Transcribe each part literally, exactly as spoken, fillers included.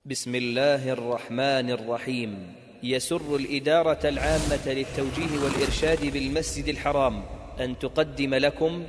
بسم الله الرحمن الرحيم. يسر الإدارة العامة للتوجيه والإرشاد بالمسجد الحرام أن تقدم لكم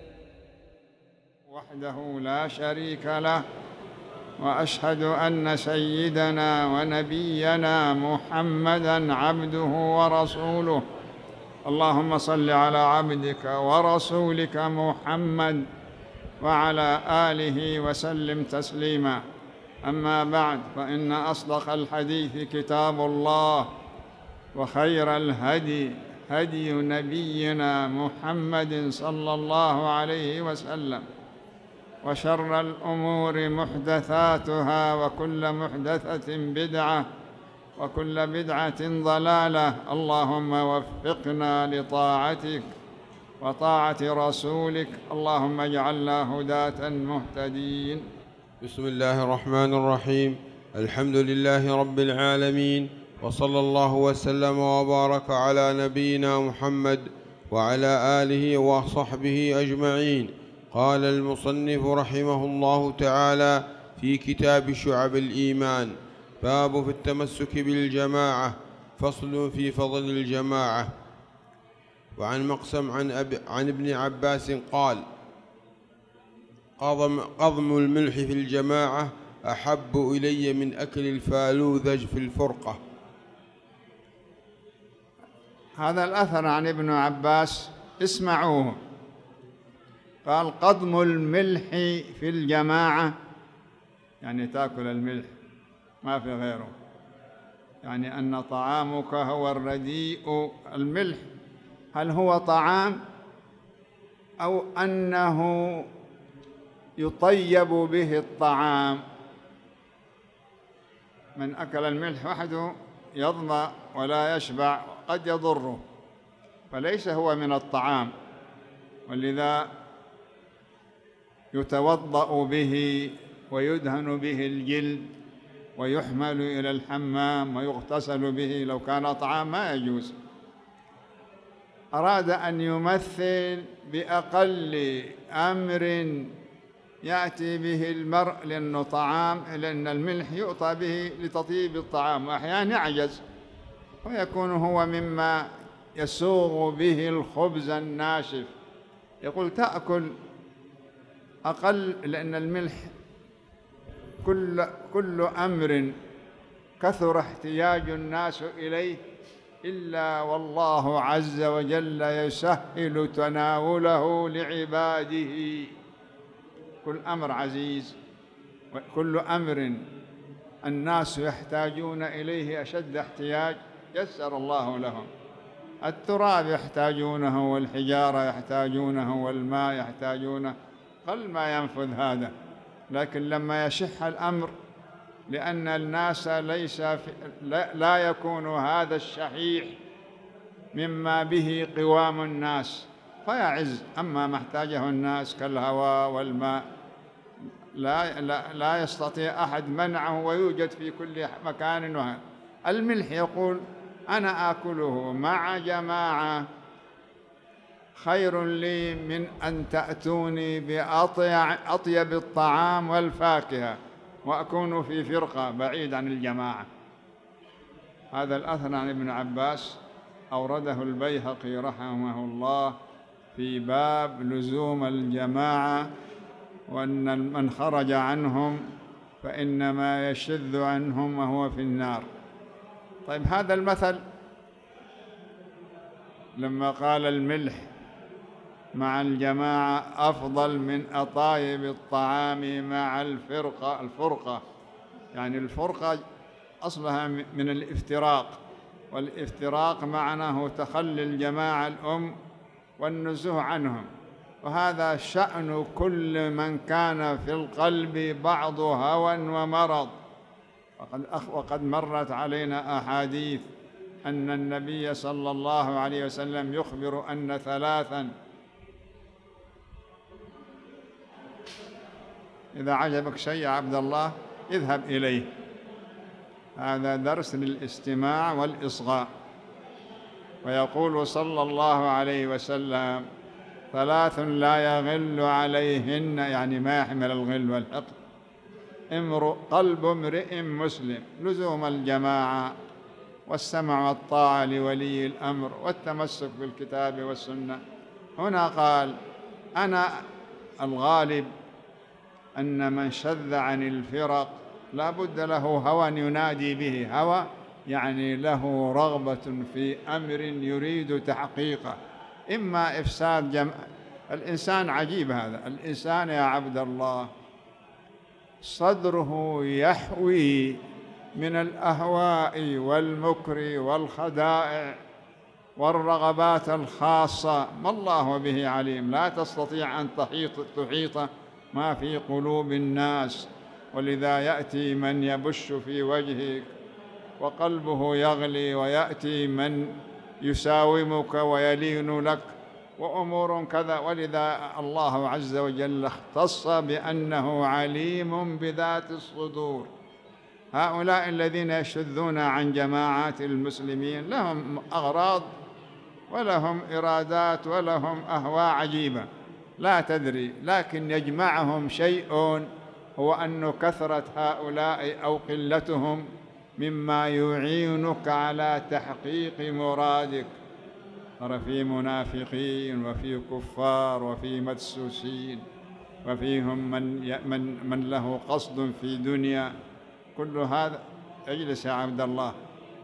وحده لا شريك له، وأشهد أن سيدنا ونبينا محمدًا عبده ورسوله. اللهم صل على عبدك ورسولك محمد وعلى آله وسلم تسليما. أما بعد، فإن أصدق الحديث كتاب الله، وخير الهدي هدي نبينا محمد صلى الله عليه وسلم، وشر الأمور محدثاتها، وكل محدثة بدعة، وكل بدعة ضلالة. اللهم وفقنا لطاعتك وطاعة رسولك، اللهم اجعلنا هداة مهتدين. بسم الله الرحمن الرحيم. الحمد لله رب العالمين، وصلى الله وسلم وبارك على نبينا محمد وعلى آله وصحبه أجمعين. قال المصنف رحمه الله تعالى في كتاب شعب الإيمان: باب في التمسك بالجماعة. فصل في فضل الجماعة. وعن مقسم عن, أب عن ابن عباس قال: قضم الملح في الجماعة أحب إلي من أكل الفالوذج في الفرقة. هذا الأثر عن ابن عباس، اسمعوه. قال: قضم الملح في الجماعة، يعني تأكل الملح ما في غيره، يعني أن طعامك هو الرديء. الملح هل هو طعام أو أنه يطيب به الطعام؟ من أكل الملح وحده يظمأ ولا يشبع، قد يضره، فليس هو من الطعام، ولذا يتوضأ به ويدهن به الجلد ويحمل إلى الحمام ويغتسل به. لو كان طعام ما يجوز. أراد أن يمثل بأقل أمر يأتي به المرء، لأنه طعام، لأن الملح يؤتى به لتطيب الطعام، وأحيانا يعجز ويكون هو مما يسوغ به الخبز الناشف. يقول تأكل أقل، لأن الملح كل, كل أمر كثر احتياج الناس إليه إلا والله عز وجل يسهل تناوله لعباده. كل أمر عزيز، وكل أمر الناس يحتاجون إليه أشد احتياج يسر الله لهم. التراب يحتاجونه، والحجارة يحتاجونه، والماء يحتاجونه، قل ما ينفذ هذا. لكن لما يشح الأمر، لأن الناس ليس لا, لا يكون هذا الشحيح مما به قوام الناس فيعز. أما ما احتاجه الناس كالهواء والماء لا, لا, لا يستطيع أحد منعه، ويوجد في كل مكان. وهذا الملح يقول أنا آكله مع جماعة خير لي من أن تأتوني بأطيب الطعام والفاكهة وأكون في فرقة بعيد عن الجماعة. هذا الأثر عن ابن عباس أورده البيهقي رحمه الله في باب لزوم الجماعة، وأن من خرج عنهم فإنما يشذ عنهم وهو في النار. طيب، هذا المثل لما قال الملح مع الجماعة أفضل من أطايب الطعام مع الفرقة. الفرقة يعني الفرقة أصلها من الافتراق، والافتراق معناه تخلي الجماعة الأم والنزوه عنهم، وهذا شأن كل من كان في القلب بعض هوى ومرض. وقد, وقد مرت علينا أحاديث أن النبي صلى الله عليه وسلم يخبر أن ثلاثاً إذا عجبك شيء يا عبد الله اذهب إليه. هذا درس للاستماع والإصغاء. ويقول صلى الله عليه وسلم: ثلاث لا يغل عليهن، يعني ما يحمل الغل والحقد: امرؤ قلب امرئ مسلم لزوم الجماعة والسمع والطاعة لولي الأمر والتمسك بالكتاب والسنة. هنا قال أنا الغالب أن من شذ عن الفرق لا بد له هوى ينادي به، هوى يعني له رغبة في أمر يريد تحقيقه، إما إفساد جمع. الإنسان عجيب، هذا الإنسان يا عبد الله صدره يحوي من الأهواء والمكر والخدائع والرغبات الخاصة ما الله به عليم، لا تستطيع أن تحيط تحيط ما في قلوب الناس. ولذا يأتي من يبش في وجهك وقلبه يغلي، ويأتي من يساومك ويلين لك وأمور كذا. ولذا الله عز وجل اختص بأنه عليم بذات الصدور. هؤلاء الذين يشذون عن جماعات المسلمين لهم أغراض ولهم إرادات ولهم أهواء عجيبة لا تدري، لكن يجمعهم شيء هو أن كثرة هؤلاء أو قلتهم مما يعينك على تحقيق مرادك. ترى في منافقين وفي كفار وفي مدسوسين وفيهم من من من له قصد في دنيا. كل هذا اجلس يا عبد الله،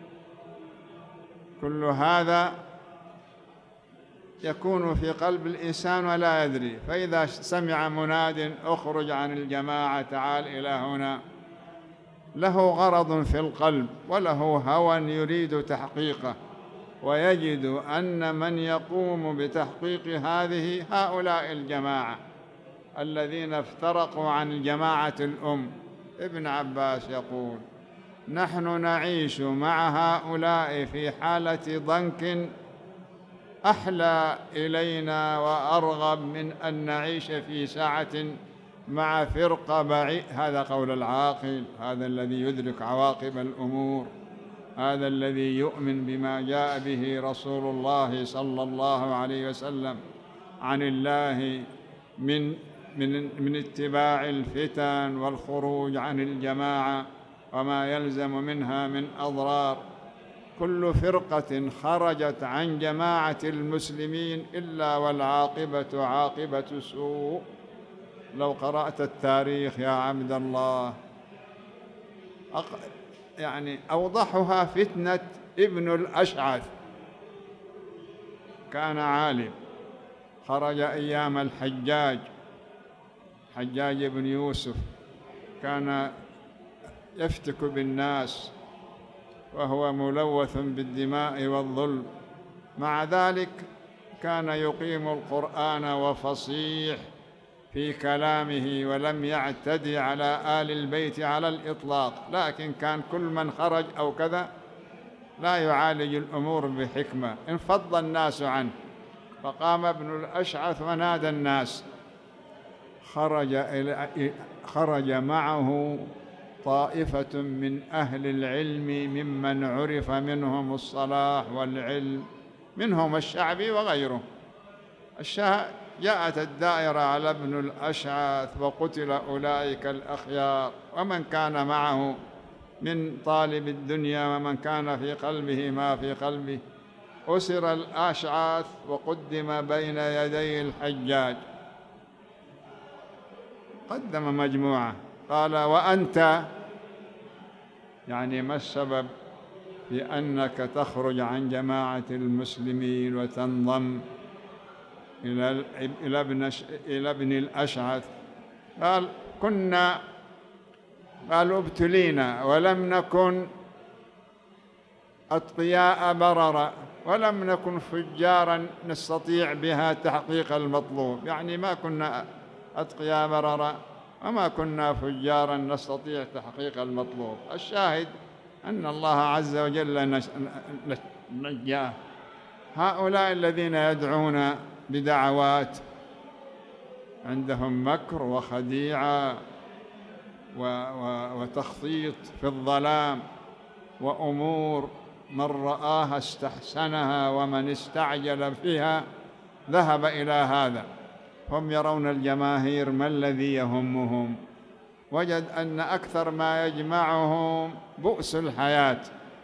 كل هذا يكون في قلب الإنسان ولا يدري. فإذا سمع مناد اخرج عن الجماعة تعال إلى هنا، له غرض في القلب وله هوى يريد تحقيقه، ويجد أن من يقوم بتحقيق هذه هؤلاء الجماعة الذين افترقوا عن الجماعة الأم. ابن عباس يقول نحن نعيش مع هؤلاء في حالة ضنك أحلى إلينا وأرغب من أن نعيش في ساعة مع فرقة بعيد. هذا قول العاقل، هذا الذي يدرك عواقب الأمور، هذا الذي يؤمن بما جاء به رسول الله صلى الله عليه وسلم عن الله من من من اتباع الفتن والخروج عن الجماعة وما يلزم منها من أضرار. كل فرقة خرجت عن جماعة المسلمين إلا والعاقبة عاقبة سوء. لو قرأت التاريخ يا عبد الله يعني أوضحها فتنة ابن الأشعث. كان عالم، خرج أيام الحجاج حجاج بن يوسف، كان يفتك بالناس وهو ملوث بالدماء والظلم، مع ذلك كان يقيم القرآن وفصيح في كلامه ولم يعتدي على آل البيت على الإطلاق. لكن كان كل من خرج أو كذا لا يعالج الأمور بحكمة، انفض الناس عنه. فقام ابن الأشعث ونادى الناس، خرج إلى خرج معه طائفة من أهل العلم ممن عرف منهم الصلاح والعلم، منهم الشعبي وغيره. الشاه جاءت الدائرة على ابن الأشعث وقتل أولئك الأخيار، ومن كان معه من طالب الدنيا ومن كان في قلبه ما في قلبه. أسر الأشعث وقدم بين يدي الحجاج، قدم مجموعة، قال وأنت يعني ما السبب في أنك تخرج عن جماعة المسلمين وتنضم إلى إلى ابن إلى ابن الأشعث؟ قال كنا قالوا ابتلينا ولم نكن أتقياء بررا ولم نكن فجارا نستطيع بها تحقيق المطلوب. يعني ما كنا أتقياء بررا وما كنا فجارا نستطيع تحقيق المطلوب. الشاهد أن الله عز وجل نجاه. هؤلاء الذين يدعون بدعوات عندهم مكر وخديعة وتخطيط في الظلام وأمور من رآها استحسنها ومن استعجل فيها ذهب إلى هذا. هم يرون الجماهير ما الذي يهمهم؟ وجد أن أكثر ما يجمعهم بؤس الحياة،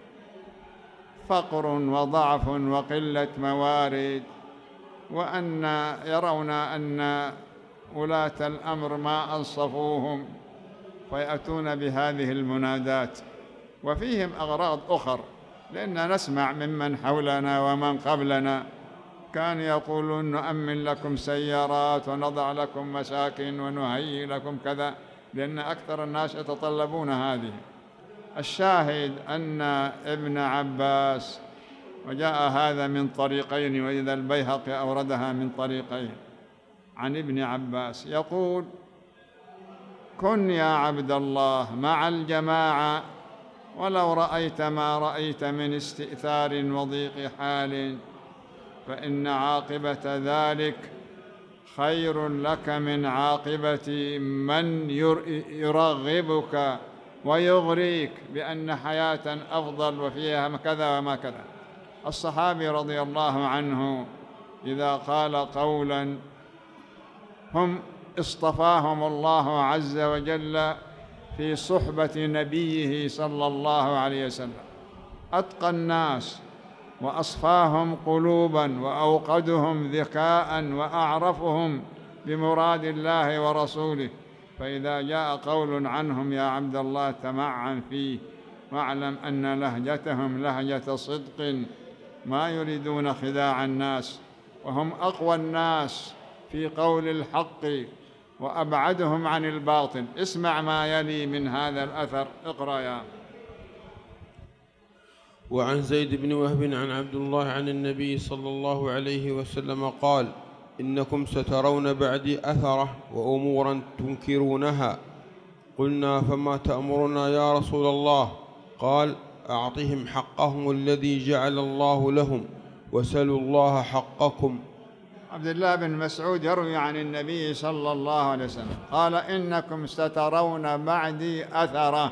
فقر وضعف وقلة موارد، وأن يرون أن ولاة الأمر ما أنصفوهم فيأتون بهذه المنادات. وفيهم أغراض أخر، لأننا نسمع ممن حولنا ومن قبلنا كانوا يقولون نؤمن لكم سيارات ونضع لكم مساكن ونهيئ لكم كذا، لأن أكثر الناس يتطلبون هذه. الشاهد أن ابن عباس، وجاء هذا من طريقين، وإذا البيهقي أوردها من طريقين عن ابن عباس، يقول: كن يا عبد الله مع الجماعة ولو رأيت ما رأيت من استئثار وضيق حال، فإن عاقبة ذلك خير لك من عاقبة من يرغبك ويغريك بأن حياة أفضل وفيها كذا وما كذا. الصحابي رضي الله عنه إذا قال قولا هم اصطفاهم الله عز وجل في صحبة نبيه صلى الله عليه وسلم، أتقى الناس وأصفاهم قلوبا وأوقدهم ذكاء وأعرفهم بمراد الله ورسوله، فإذا جاء قول عنهم يا عبد الله تمعن فيه، واعلم أن لهجتهم لهجة صدق ما يريدون خداع الناس، وهم أقوى الناس في قول الحق وأبعدهم عن الباطل. اسمع ما يلي من هذا الأثر، اقرأ يا. وعن زيد بن وهب عن عبد الله عن النبي صلى الله عليه وسلم قال: إنكم سترون بعدي أثرة وأمورا تنكرونها. قلنا: فما تأمرنا يا رسول الله؟ قال: أعطهم حقهم الذي جعل الله لهم وسلوا الله حقكم. عبد الله بن مسعود يروي عن النبي صلى الله عليه وسلم قال: إنكم سترون بعدي أثرة،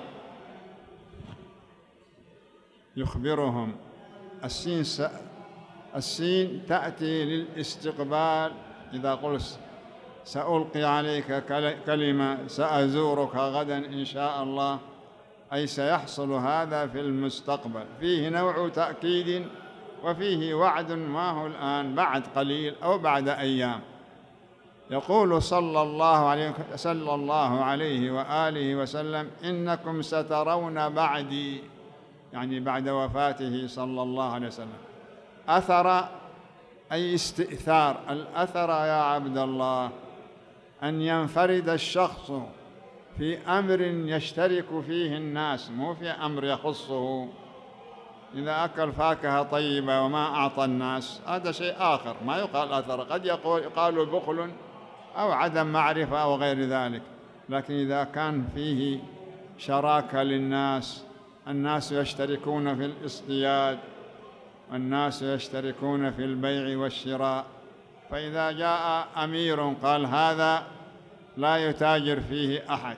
يخبرهم. السين س... السين تأتي للاستقبال، إذا قلت سألقي عليك كلمة، سأزورك غدا إن شاء الله، أي سيحصل هذا في المستقبل. فيه نوع تأكيد وفيه وعد ما هو الآن، بعد قليل أو بعد أيام. يقول صلى الله عليه, صلى الله عليه وآله وسلم: إنكم سترون بعدي، يعني بعد وفاته صلى الله عليه وسلم، أثر أي استئثار. الأثر يا عبد الله أن ينفرد الشخص في أمر يشترك فيه الناس، مو في أمر يخصه. إذا أكل فاكهة طيبة وما أعطى الناس هذا شيء آخر، ما يقال أثر. قد يقال بخل أو عدم معرفة أو غير ذلك، لكن إذا كان فيه شراكة للناس، الناس يشتركون في الاصطياد، الناس يشتركون في البيع والشراء، فإذا جاء أمير قال هذا لا يتاجر فيه أحد،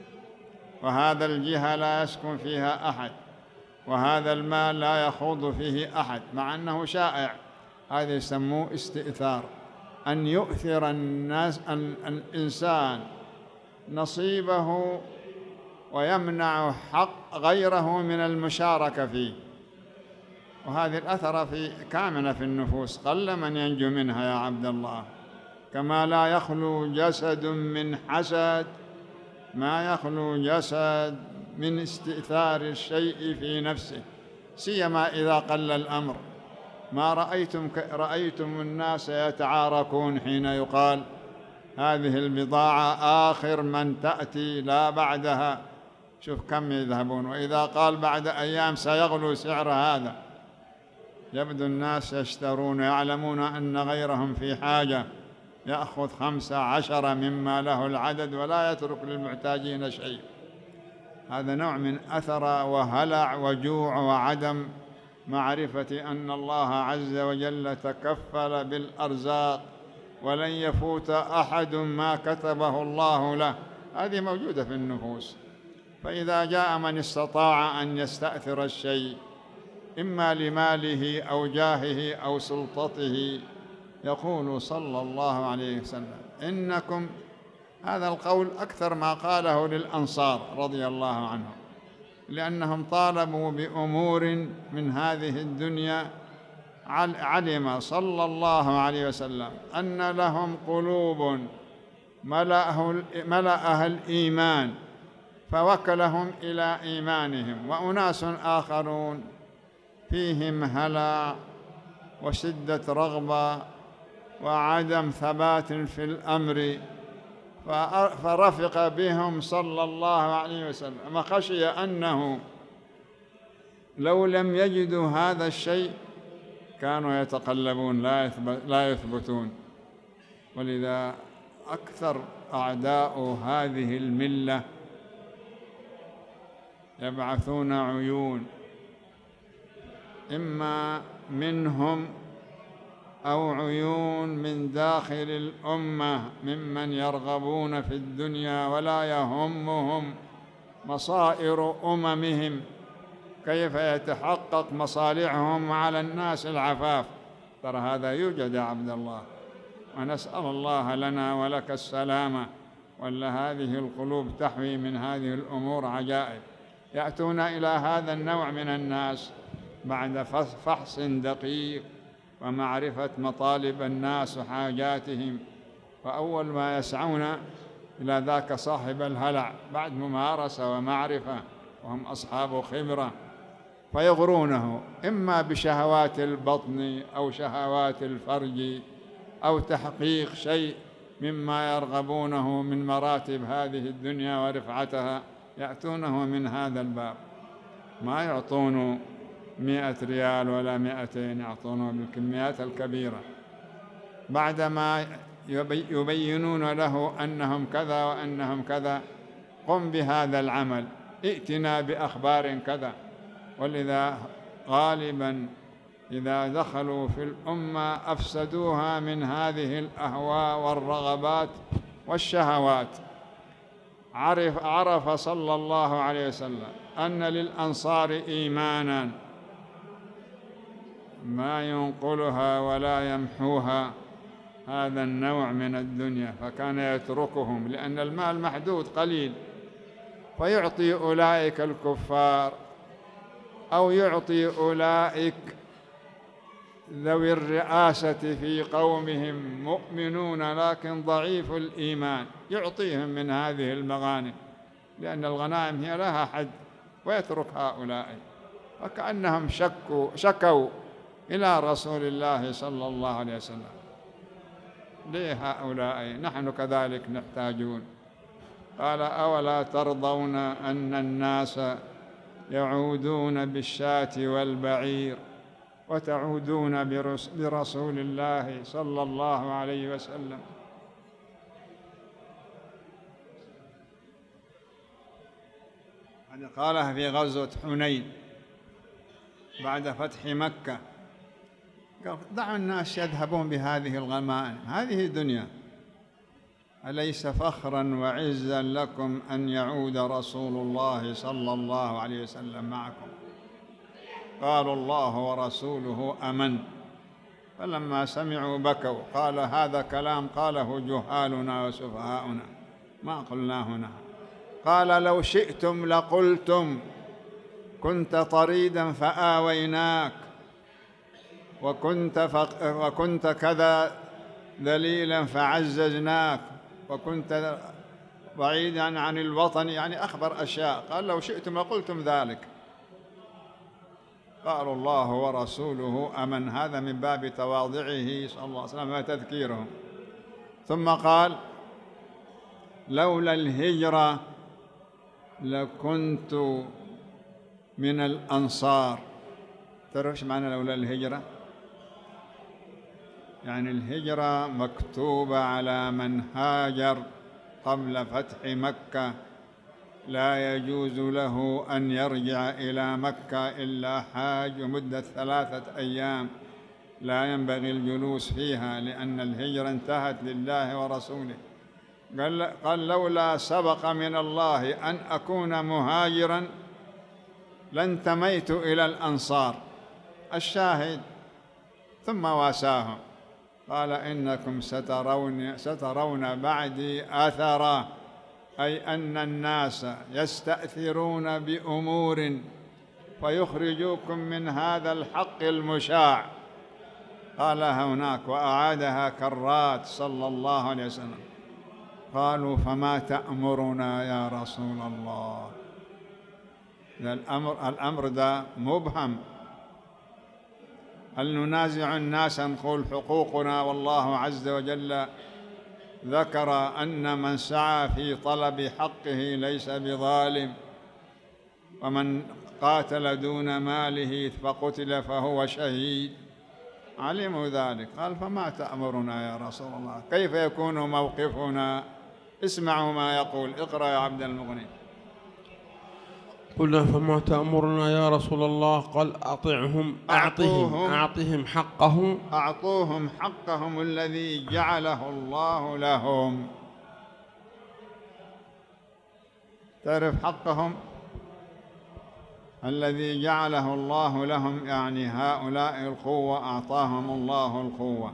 وهذا الجهة لا يسكن فيها أحد، وهذا المال لا يخوض فيه أحد، مع أنه شائع، هذا يسموه استئثار. أن يؤثر الناس الإنسان نصيبه ويمنع حق غيره من المشاركة فيه. وهذه الأثر في كامنة في النفوس، قل من ينجو منها يا عبد الله. كما لا يخلو جسد من حسد، ما يخلو جسد من استئثار الشيء في نفسه، سيما إذا قل الأمر. ما رأيتم رأيتم الناس يتعاركون حين يقال هذه البضاعة آخر من تأتي لا بعدها، شوف كم يذهبون، وإذا قال بعد أيام سيغلو سعر هذا، يبدو الناس يشترون، يعلمون أن غيرهم في حاجة، يأخذ خمسة عشر مما له العدد ولا يترك للمحتاجين شيء. هذا نوع من أثر وهلع وجوع وعدم معرفة أن الله عز وجل تكفل بالأرزاق ولن يفوت أحد ما كتبه الله له. هذه موجودة في النفوس. فإذا جاء من استطاع أن يستأثر الشيء إما لماله أو جاهه أو سلطته، يقول صلى الله عليه وسلم: إنكم هذا القول أكثر ما قاله للأنصار رضي الله عنهم، لأنهم طالبوا بأمور من هذه الدنيا. علم صلى الله عليه وسلم أن لهم قلوب ملأها الإيمان فوكلهم إلى إيمانهم، وأناس آخرون فيهم هلع وشدة رغبة وعدم ثبات في الأمر، فرفق بهم صلى الله عليه وسلم، خشي أنه لو لم يجدوا هذا الشيء كانوا يتقلبون لا يثبتون. ولذا أكثر أعداء هذه الملة يبعثون عيون، إما منهم أو عيون من داخل الأمة ممن يرغبون في الدنيا ولا يهمهم مصائر أممهم، كيف يتحقق مصالحهم على الناس العفاف. ترى هذا يوجد يا عبد الله، ونسأل الله لنا ولك السلامة. ولا هذه القلوب تحوي من هذه الأمور عجائب. يأتون إلى هذا النوع من الناس بعد فحص دقيق ومعرفة مطالب الناس وحاجاتهم، وأول ما يسعون إلى ذاك صاحب الهلع بعد ممارسة ومعرفة وهم أصحاب خبرة، فيغرونه إما بشهوات البطن أو شهوات الفرج أو تحقيق شيء مما يرغبونه من مراتب هذه الدنيا ورفعتها، يأتونه من هذا الباب. ما يعطونه مئة ريال ولا مئتين، يعطونه بالكميات الكبيرة بعدما يبينون له أنهم كذا وأنهم كذا. قم بهذا العمل، ائتنا بأخبار كذا. ولذا غالبا إذا دخلوا في الأمة أفسدوها من هذه الأهواء والرغبات والشهوات. عرف, عرف صلى الله عليه وسلم أن للأنصار إيمانا ما ينقلها ولا يمحوها هذا النوع من الدنيا، فكان يتركهم لأن المال محدود قليل، فيعطي أولئك الكفار أو يعطي أولئك ذوي الرئاسة في قومهم مؤمنون لكن ضعيف الإيمان، يعطيهم من هذه المغانم لأن الغنائم هي لها حد، ويترك هؤلاء. وكأنهم شكوا شكوا إلى رسول الله صلى الله عليه وسلم: ليه هؤلاء؟ نحن كذلك نحتاجون. قال: أولا ترضون أن الناس يعودون بالشاة والبعير وتعودون برسول الله صلى الله عليه وسلم؟ هذا قالها في غزوة حنين بعد فتح مكة. قال: دعوا الناس يذهبون بهذه الغنائم، هذه دنيا، أليس فخرا وعزا لكم أن يعود رسول الله صلى الله عليه وسلم معكم؟ قالوا: الله ورسوله أمن. فلما سمعوا بكوا. قال: هذا كلام قاله جهالنا وسفهاؤنا، ما قلناه هنا. قال: لو شئتم لقلتم كنت طريدا فآويناك، وكنت, فق... وكنت كذا ذليلا فعززناك، وكنت بعيدا عن الوطن، يعني أخبر أشياء. قال: لو شئتم لقلتم ذلك. قالوا: الله ورسوله أمن. هذا من باب تواضعه صلى الله عليه وسلم وتذكيرهم. ثم قال: لولا الهجرة لكنت من الأنصار. ترى ايش معنى لولا الهجرة؟ يعني الهجرة مكتوبة على من هاجر قبل فتح مكة، لا يجوز له أن يرجع إلى مكة إلا حاج مدة ثلاثة أيام، لا ينبغي الجلوس فيها لأن الهجرة انتهت لله ورسوله. قال, قال: لولا سبق من الله أن أكون مهاجرا لانتميت إلى الأنصار. الشاهد: ثم واساهم قال إنكم سترون, سترون بعدي أثرا، أي أن الناس يستأثرون بأمور فيخرجوكم من هذا الحق المشاع. قالها هناك وأعادها كرات صلى الله عليه وسلم. قالوا فما تأمرنا يا رسول الله؟ الأمر, الأمر ده مبهم. هل ننازع الناس نقول حقوقنا؟ والله عز وجل ذكر أن من سعى في طلب حقه ليس بظالم، ومن قاتل دون ماله فقتل فهو شهيد. علموا ذلك. قال فما تأمرنا يا رسول الله؟ كيف يكون موقفنا؟ اسمعوا ما يقول. اقرأ يا عبد المغني. قلنا فما تأمرنا يا رسول الله؟ قال أطعهم أعطهم أعطهم حقهم أعطوهم حقهم الذي جعله الله لهم. تعرف حقهم الذي جعله الله لهم، يعني هؤلاء القوة أعطاهم الله القوة،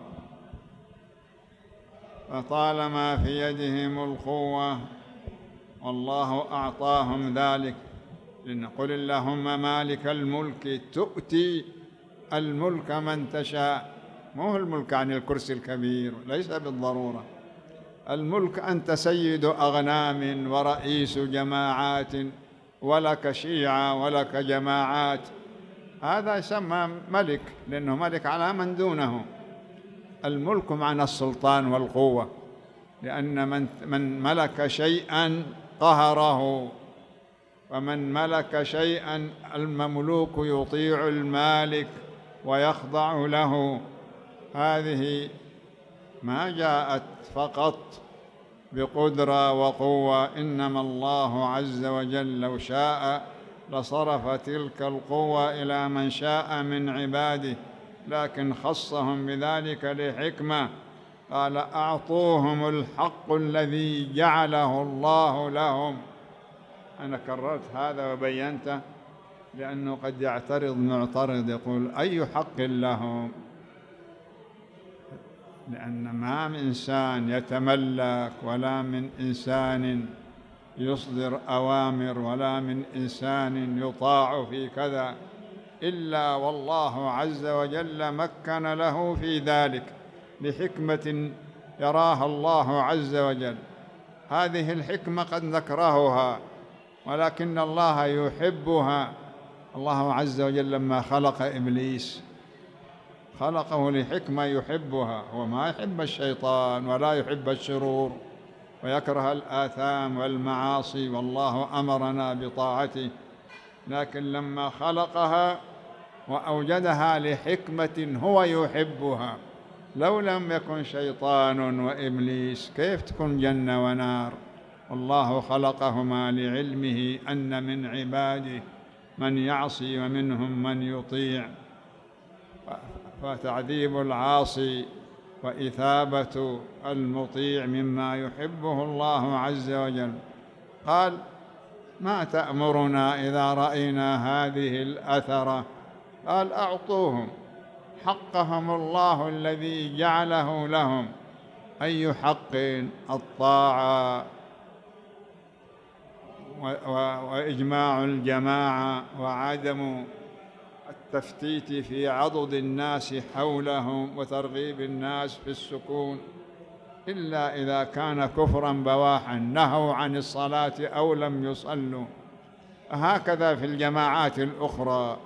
فطالما في يدهم القوة والله أعطاهم ذلك. لنقول اللهم مالك الملك تؤتي الملك من تشاء. مو الملك عن الكرسي الكبير، ليس بالضرورة. الملك أنت سيد أغنام ورئيس جماعات، ولك شيعة ولك جماعات، هذا يسمى ملك، لأنه ملك على من دونه. الملك معنى السلطان والقوة، لأن من, من ملك شيئا قهره، ومن ملك شيئا المملوك يطيع المالك ويخضع له. هذه ما جاءت فقط بقدرة وقوة، إنما الله عز وجل لو شاء لصرف تلك القوة إلى من شاء من عباده، لكن خصهم بذلك لحكمة. قال أعطوهم الحق الذي جعله الله لهم. أنا كررت هذا وبينته لأنه قد يعترض معترض يقول أي حق لهم؟ لأن ما من إنسان يتملك، ولا من إنسان يصدر أوامر، ولا من إنسان يطاع في كذا، إلا والله عز وجل مكن له في ذلك لحكمة يراها الله عز وجل. هذه الحكمة قد نكرهها، ولكن الله يحبها. الله عز وجل لما خلق إبليس خلقه لحكمة يحبها. هو ما يحب الشيطان ولا يحب الشرور ويكره الآثام والمعاصي، والله أمرنا بطاعته، لكن لما خلقها وأوجدها لحكمة هو يحبها. لو لم يكن شيطان وإبليس كيف تكون جنة ونار؟ والله خلقهما لعلمه أن من عباده من يعصي ومنهم من يطيع، فتعذيب العاصي وإثابة المطيع مما يحبه الله عز وجل. قال ما تأمرنا إذا رأينا هذه الأثرة؟ قال أعطوهم حقهم الله الذي جعله لهم. أي حق؟ الطاعة وإجماع الجماعة وعدم التفتيت في عضد الناس حولهم وترغيب الناس في السكون، إلا إذا كان كفرا بواحا نهوا عن الصلاة أو لم يصلوا. هكذا في الجماعات الأخرى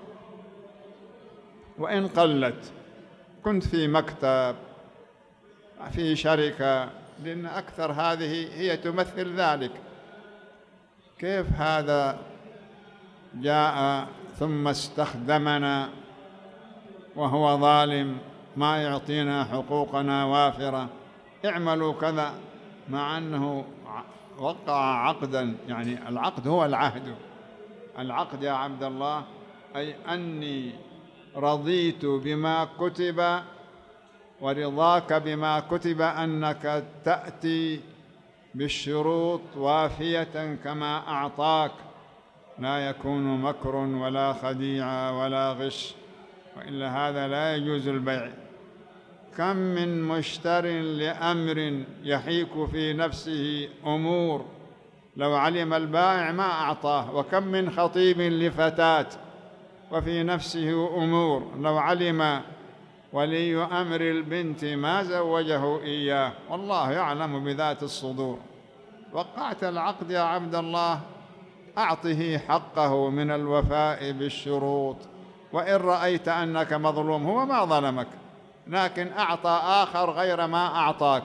وإن قلت. كنت في مكتب، في شركة، لأن أكثر هذه هي تمثل ذلك. كيف هذا جاء ثم استخدمنا وهو ظالم، ما يعطينا حقوقنا وافرة، اعملوا كذا، مع أنه وقع عقدا. يعني العقد هو العهد. العقد يا عبد الله أي أني رضيت بما كتب، ورضاك بما كتب أنك تأتي بالشروط وافية كما أعطاك، لا يكون مكر ولا خديعة ولا غش، وإلا هذا لا يجوز البيع. كم من مشتر لأمر يحيك في نفسه أمور لو علم البائع ما أعطاه، وكم من خطيب لفتاة وفي نفسه أمور لو علم ولي أمر البنت ما زوجه إياه، والله يعلم بذات الصدور. وقعت العقد يا عبد الله، أعطه حقه من الوفاء بالشروط، وإن رأيت أنك مظلوم، هو ما ظلمك لكن أعطى آخر غير ما أعطاك،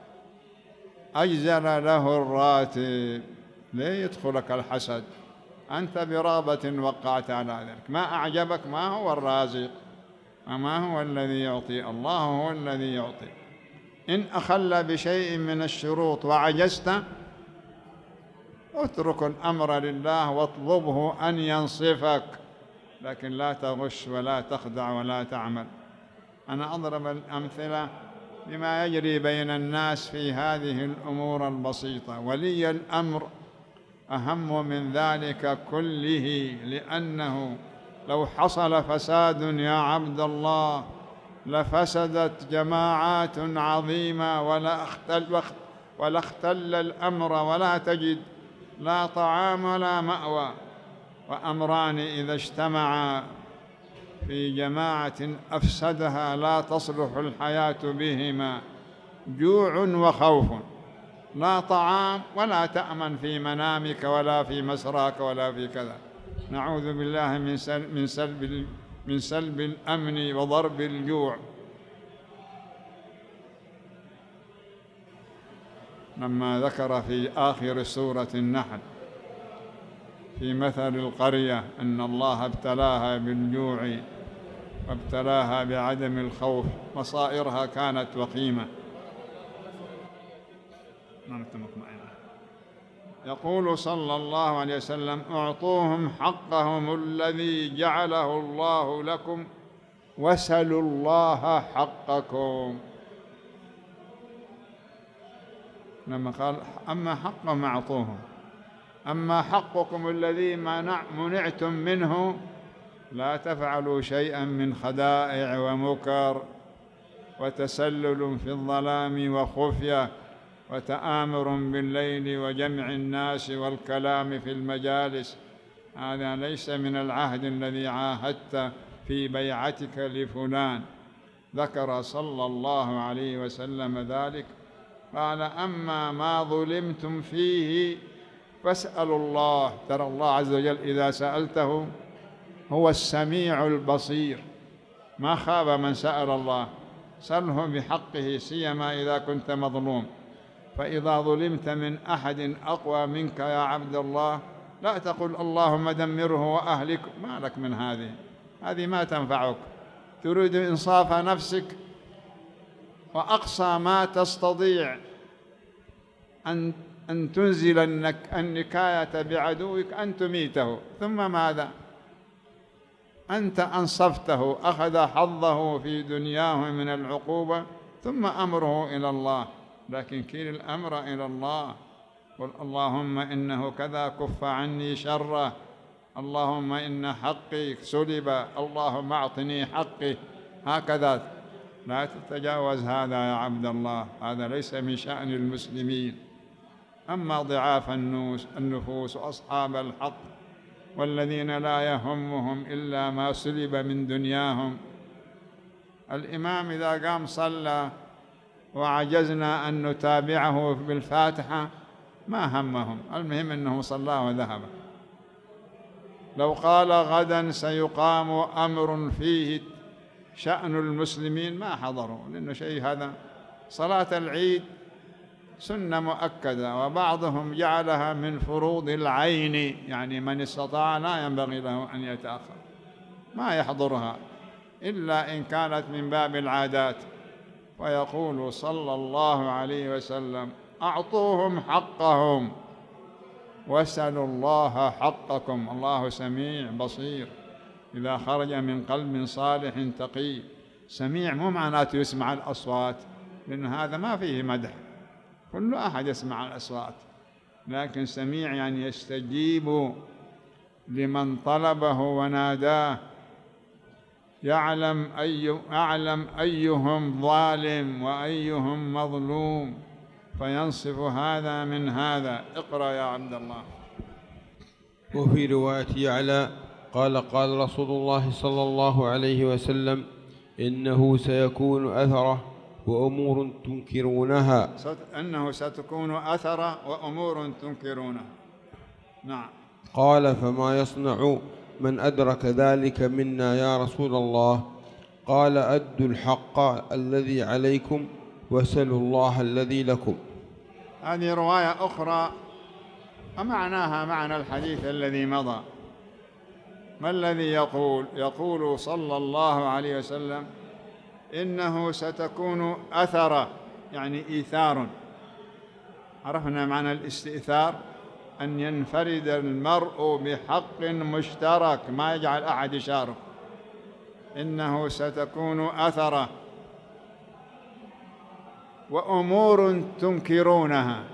أجزل له الراتب، ليه يدخلك الحسد؟ أنت برغبة وقعت على ذلك، ما أعجبك ما هو الرازق وما هو الذي يعطي، الله هو الذي يعطي. إن أخل بشيء من الشروط وعجزت اترك الأمر لله واطلبه أن ينصفك، لكن لا تغش ولا تخدع ولا تعمل. أنا أضرب الأمثلة بما يجري بين الناس في هذه الأمور البسيطة. ولي الأمر أهم من ذلك كله، لأنه لو حصل فساد يا عبد الله لفسدت جماعات عظيمة ولا اختل, ولا اختل الأمر، ولا تجد لا طعام ولا مأوى. وأمران إذا اجتمعا في جماعة أفسدها لا تصلح الحياة بهما، جوع وخوف، لا طعام ولا تأمن في منامك ولا في مسراك ولا في كذا. نعوذ بالله من سلب, من سلب, من سلب الأمن وضرب الجوع. لما ذكر في آخر سورة النحل في مثل القرية أن الله ابتلاها بالجوع وابتلاها بعدم الخوف، مصائرها كانت وخيمة. يقول صلى الله عليه وسلم: اعطوهم حقهم الذي جعله الله لكم واسألوا الله حقكم. لما قال أما حقهم أعطوهم، أما حقكم الذي منعتم منه لا تفعلوا شيئا من خدائع ومكر وتسلل في الظلام وخفية وتآمر بالليل وجمع الناس والكلام في المجالس، هذا ليس من العهد الذي عاهدت في بيعتك لفلان. ذكر صلى الله عليه وسلم ذلك، قال: أما ما ظلمتم فيه فاسألوا الله. ترى الله عز وجل إذا سألته هو السميع البصير، ما خاب من سأل الله، سله بحقه، سيما إذا كنت مظلوم. فإذا ظلمت من أحد أقوى منك يا عبد الله لا تقل اللهم دمره وأهلك، ما لك من هذه، هذه ما تنفعك. تريد إنصاف نفسك، وأقصى ما تستطيع أن أن تنزل النكاية بعدوك أن تميته، ثم ماذا؟ أنت أنصفته، أخذ حظه في دنياه من العقوبة، ثم أمره إلى الله. لكن كيل الأمر إلى الله، قل اللهم إنه كذا كف عني شره، اللهم إن حقي سلب، اللهم أعطني حقي، هكذا. لا تتجاوز هذا يا عبد الله، هذا ليس من شأن المسلمين. أما ضعاف النفوس وأصحاب الحق والذين لا يهمهم إلا ما سلب من دنياهم، الإمام إذا قام صلى وعجزنا أن نتابعه بالفاتحة ما همهم، المهم أنه صلى وذهب. لو قال غدا سيقام أمر فيه شأن المسلمين ما حضروا، لأنه شيء هذا. صلاة العيد سنة مؤكدة، وبعضهم جعلها من فروض العين، يعني من استطاع لا ينبغي له أن يتأخر، ما يحضرها إلا إن كانت من باب العادات. ويقول صلى الله عليه وسلم: أعطوهم حقهم واسألوا الله حقكم، الله سميع بصير. إذا خرج من قلب صالح تقي، سميع مو معناته يسمع الأصوات، لأن هذا ما فيه مدح، كل أحد يسمع الأصوات، لكن سميع يعني يستجيب لمن طلبه وناداه. يعلم أي أعلم أيهم ظالم وأيهم مظلوم، فينصف هذا من هذا. اقرأ يا عبد الله. وفي رواية يعلى قال قال رسول الله صلى الله عليه وسلم: إنه سيكون أثرة وأمور تنكرونها. أنه ستكون أثرة وأمور تنكرونها. نعم. قال: فما يصنع من أدرك ذلك منا يا رسول الله؟ قال: أدوا الحق الذي عليكم واسألوا الله الذي لكم. هذه رواية أخرى ومعناها معنى الحديث الذي مضى. ما الذي يقول؟ يقول صلى الله عليه وسلم: إنه ستكون أثرة، يعني إيثار. عرفنا معنى الاستئثار، أن ينفرد المرء بحق مشترك ما يجعل أحد يشارك. إنه ستكون أثرة وأمور تنكرونها،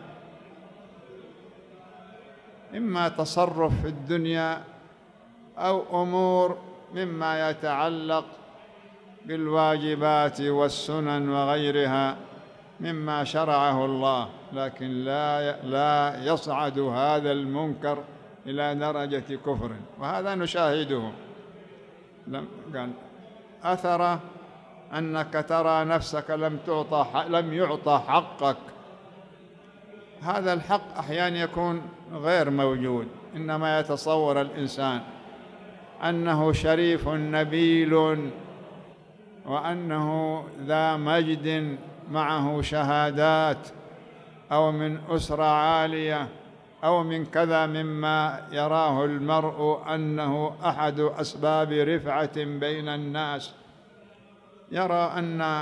إما تصرف في الدنيا أو أمور مما يتعلق بالواجبات والسنن وغيرها مما شرعه الله، لكن لا لا يصعد هذا المنكر إلى درجة كفر، وهذا نشاهده. قال: أثر أنك ترى نفسك لم تعطى لم يعطى حقك. هذا الحق أحيانا يكون غير موجود، إنما يتصور الإنسان أنه شريف نبيل وأنه ذا مجد معه شهادات أو من أسرة عالية أو من كذا مما يراه المرء أنه أحد أسباب رفعة بين الناس. يرى أن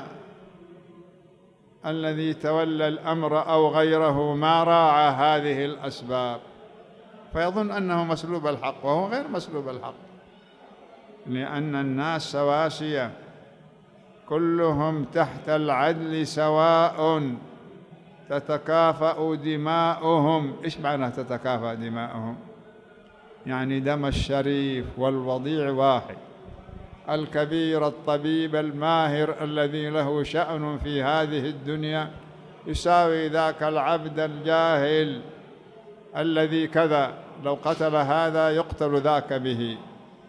الذي تولى الأمر أو غيره ما راعى هذه الأسباب، فيظن أنه مسلوب الحق، وهو غير مسلوب الحق، لأن الناس سواسية، كلهم تحت العدل سواء، تتكافأ دماؤهم. إيش معنى تتكافأ دماؤهم؟ يعني دم الشريف والوضيع واحد، الكبير الطبيب الماهر الذي له شأن في هذه الدنيا يساوي ذاك العبد الجاهل الذي كذا، لو قتل هذا يقتل ذاك به.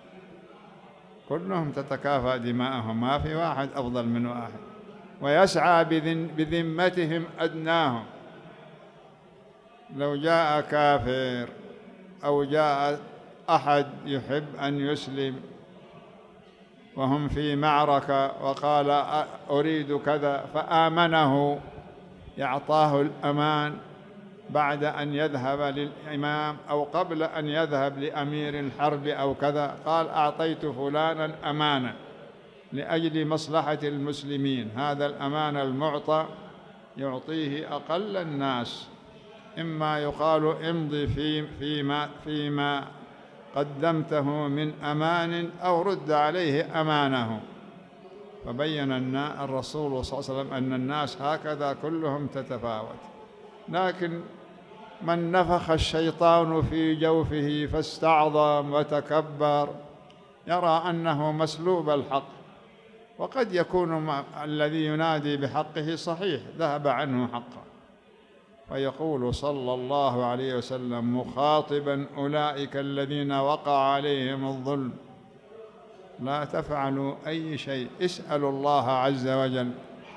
كلهم تتكافأ دماءهم، ما في واحد أفضل من واحد، ويسعى بذمتهم أدناهم. لو جاء كافر أو جاء أحد يحب أن يسلم وهم في معركة وقال أريد كذا فآمنه، يعطاه الأمان بعد أن يذهب للإمام أو قبل أن يذهب لأمير الحرب أو كذا، قال أعطيت فلانا أمانة لأجل مصلحة المسلمين. هذا الأمان المعطى يعطيه أقل الناس، إما يقال امضي في فيما, فيما قدمته من أمان أو رد عليه أمانه. فبين الرسول صلى الله عليه وسلم أن الناس هكذا كلهم تتفاوت، لكن من نفخ الشيطان في جوفه فاستعظم وتكبر يرى أنه مسلوب الحق، وقد يكون الذي ينادي بحقه صحيح ذهب عنه حقه. فيقول صلى الله عليه وسلم مخاطبا أولئك الذين وقع عليهم الظلم: لا تفعلوا أي شيء، اسألوا الله عز وجل.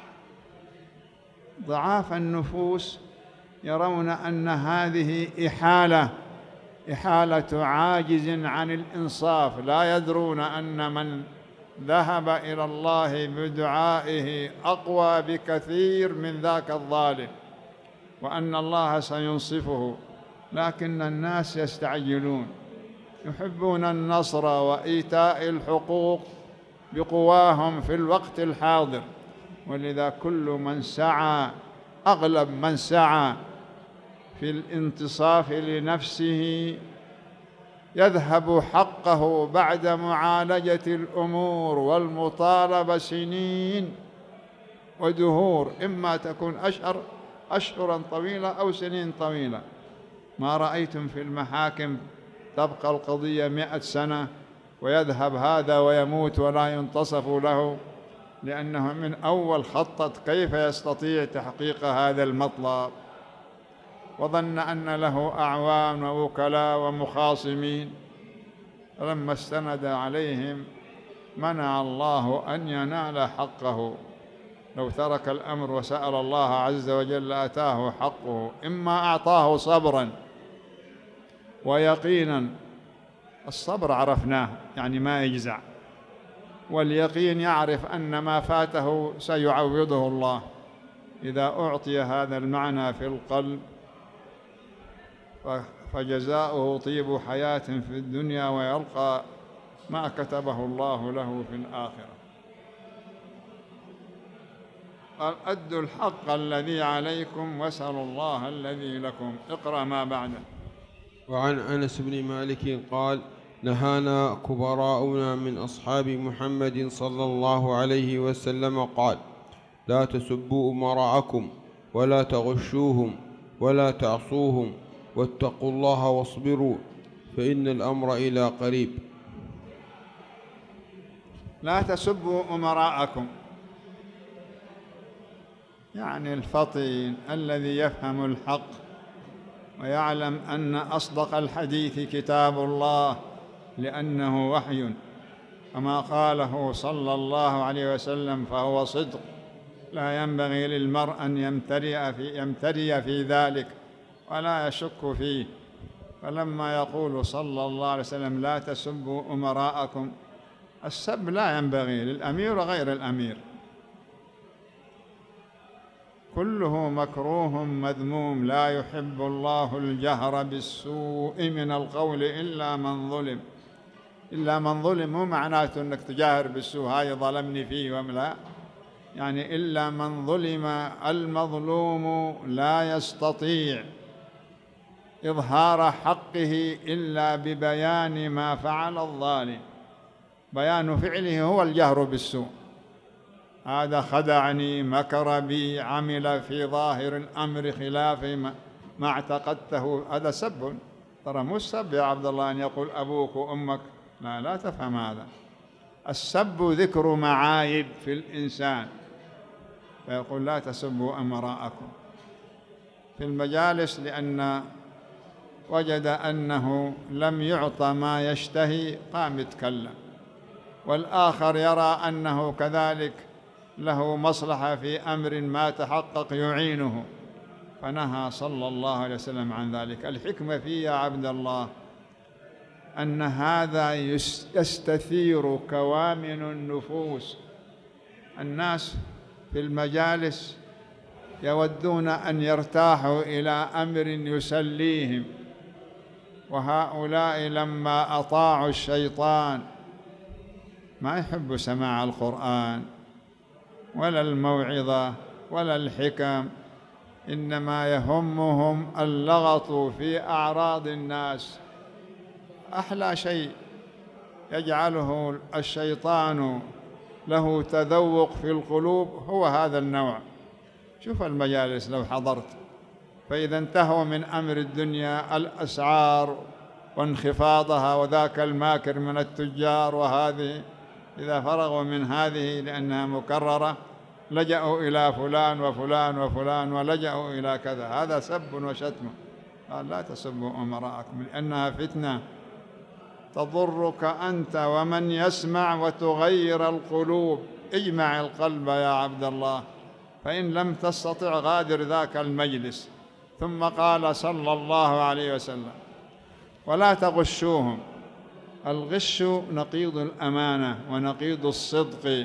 ضعاف النفوس يرون أن هذه إحالة إحالة عاجز عن الإنصاف، لا يدرون أن من ذهب إلى الله بدعائه أقوى بكثير من ذاك الظالم، وأن الله سينصفه. لكن الناس يستعجلون، يحبون النصر وإيتاء الحقوق بقواهم في الوقت الحاضر، ولذا كل من سعى، أغلب من سعى في الانتصاف لنفسه يذهب حقه بعد معالجة الأمور والمطالبة سنين ودهور، إما تكون أشهر أشهرا طويلة أو سنين طويلة. ما رأيتم في المحاكم تبقى القضية مئة سنة ويذهب هذا ويموت ولا ينتصف له، لأنه من أول خطط كيف يستطيع تحقيق هذا المطلب، وظن أن له أعوان ووكلاء ومخاصمين، فلما استند عليهم منع الله أن ينال حقه. لو ترك الأمر وسأل الله عز وجل أتاه حقه، إما أعطاه صبرا ويقينا. الصبر عرفناه يعني ما يجزع، واليقين يعرف أن ما فاته سيعوضه الله. إذا أعطي هذا المعنى في القلب فجزاؤه طيب حياة في الدنيا، ويلقى ما كتبه الله له في الآخرة. قال أدوا الحق الذي عليكم واسألوا الله الذي لكم. اقرأ ما بعده. وعن أنس بن مالك قال: نهانا كبراؤنا من أصحاب محمد صلى الله عليه وسلم قال: لا تسبوا أمراءكم ولا تغشوهم ولا تعصوهم واتقوا الله واصبروا فإن الأمر إلى قريب. لا تسبوا أمراءكم، يعني الفطين الذي يفهم الحق ويعلم أن أصدق الحديث كتاب الله لأنه وحي، وما قاله صلى الله عليه وسلم فهو صدق، لا ينبغي للمرء أن يمترئ في, يمتري في ذلك ولا يشك فيه. فلما يقول صلى الله عليه وسلم لا تسبوا أمراءكم، السب لا ينبغي للأمير وغير الأمير، كله مكروه مذموم. لا يحب الله الجهر بالسوء من القول إلا من ظلم. إلا من ظلم مو معناته أنك تجاهر بالسوء هاي ظلمني فيه وملا، يعني إلا من ظلم. المظلوم لا يستطيع إظهار حقه إلا ببيان ما فعل الظالم. بيان فعله هو الجهر بالسوء. هذا خدعني، مكر بي، عمل في ظاهر الأمر خلاف ما, ما اعتقدته، هذا سب. ترى مو السب يا عبد الله أن يقول أبوك وأمك، لا لا تفهم هذا. السب ذكر معايب في الإنسان، فيقول لا تسبوا أمراءكم في المجالس، لأن وجد أنه لم يعط ما يشتهي قام يتكلم، والآخر يرى أنه كذلك له مصلحة في أمر ما تحقق يعينه، فنهى صلى الله عليه وسلم عن ذلك. الحكمة فيه يا عبد الله أن هذا يستثير كوامن النفوس. الناس في المجالس يودون أن يرتاحوا إلى أمر يسليهم، وهؤلاء لما أطاعوا الشيطان ما يحبوا سماع القرآن ولا الموعظة ولا الحكم، إنما يهمهم اللغط في أعراض الناس. أحلى شيء يجعله الشيطان له تذوق في القلوب هو هذا النوع. شوف المجالس لو حضرت، فإذا انتهوا من أمر الدنيا الأسعار وانخفاضها وذاك الماكر من التجار وهذه، إذا فرغوا من هذه لأنها مكررة لجأوا إلى فلان وفلان وفلان ولجأوا إلى كذا. هذا سب وشتم. قال لا تسبوا أمراءكم لأنها فتنة تضرك أنت ومن يسمع وتغير القلوب. اجمع القلب يا عبد الله، فإن لم تستطع غادر ذاك المجلس. ثم قال صلى الله عليه وسلم ولا تغشوهم. الغش نقيض الأمانة ونقيض الصدق.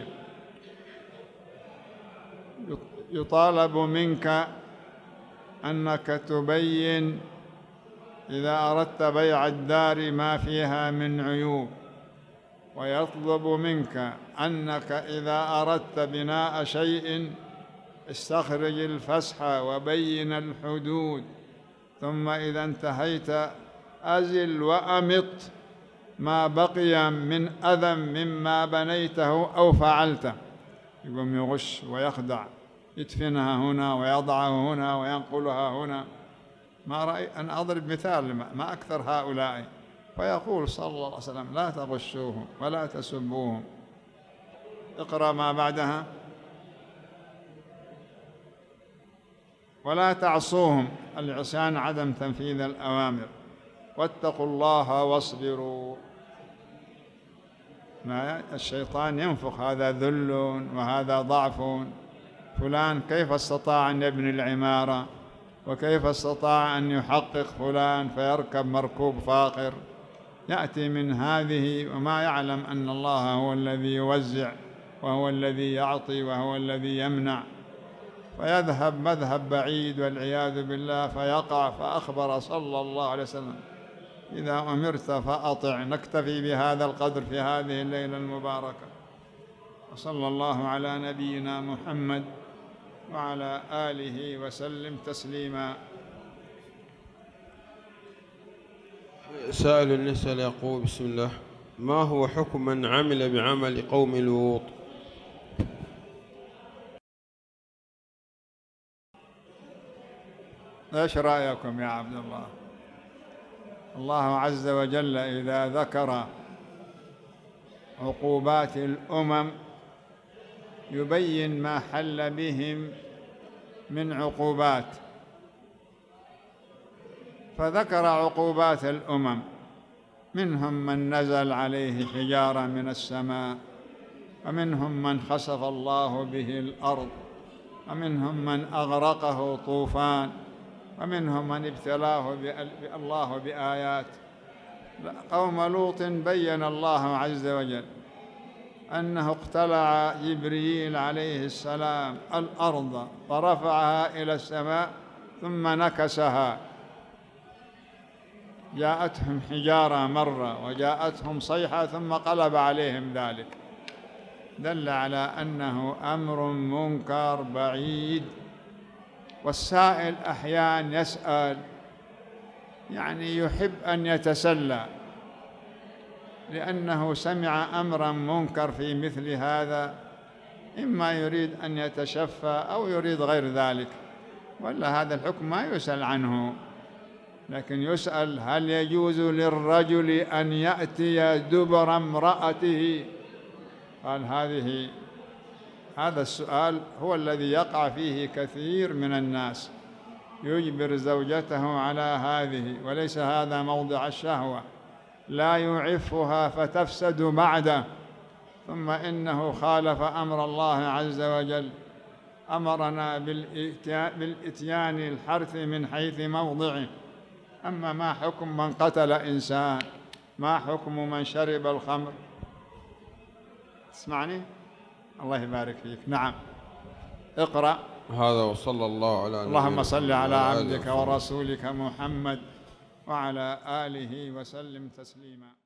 يطالب منك أنك تبين إذا أردت بيع الدار ما فيها من عيوب، ويطلب منك أنك إذا أردت بناء شيء استخرج الفسح وبين الحدود، ثم إذا انتهيت أزل وأمط ما بقي من أذى مما بنيته أو فعلته. يقوم يغش ويخدع، يدفنها هنا ويضعه هنا وينقلها هنا. ما رأي أن أضرب مثال ما أكثر هؤلاء فيقول صلى الله عليه وسلم لا تغشوهم ولا تسبوهم. اقرأ ما بعدها: ولا تعصوهم، العصيان عدم تنفيذ الأوامر، واتقوا الله واصبروا. ما الشيطان ينفخ هذا ذل وهذا ضعف، فلان كيف استطاع أن يبني العمارة، وكيف استطاع أن يحقق فلان فيركب مركوب فاخر، يأتي من هذه وما يعلم أن الله هو الذي يوزع وهو الذي يعطي وهو الذي يمنع، فيذهب مذهب بعيد والعياذ بالله فيقع. فأخبر صلى الله عليه وسلم إذا أمرت فأطع. نكتفي بهذا القدر في هذه الليلة المباركة، وصلى الله على نبينا محمد وعلى آله وسلم تسليما. سائل يسأل يقول: بسم الله، ما هو حكم من عمل بعمل قوم لوط؟ ايش رأيكم يا عبد الله؟ الله عز وجل إذا ذكر عقوبات الأمم يبين ما حل بهم من عقوبات، فذكر عقوبات الأمم، منهم من نزل عليه حجارة من السماء، ومنهم من خسف الله به الأرض، ومنهم من أغرقه طوفان، ومنهم من ابتلاه الله بآيات. قوم لوط بين الله عز وجل أنه اقتلع جبريل عليه السلام الأرض فرفعها إلى السماء ثم نكسها، جاءتهم حجارة مرة وجاءتهم صيحة ثم قلب عليهم ذلك، دل على أنه أمر منكر بعيد. والسائل أحيانا يسأل يعني يحب أن يتسلى لأنه سمع أمرا منكر في مثل هذا، إما يريد أن يتشفى أو يريد غير ذلك، ولا هذا الحكم ما يسأل عنه، لكن يسأل هل يجوز للرجل أن يأتي دبر امرأته؟ قال هذه هذا السؤال هو الذي يقع فيه كثير من الناس، يجبر زوجته على هذه، وليس هذا موضع الشهوة، لا يعفها فتفسد بعده. ثم إنه خالف أمر الله عز وجل، أمرنا بالإتيان الحرث من حيث موضعه. أما ما حكم من قتل إنسان؟ ما حكم من شرب الخمر؟ اسمعني، الله يبارك فيك. نعم، اقرأ. هذا وصلى الله على اللهم صل على عبدك ورسولك محمد وعلى آله وسلم تسليما.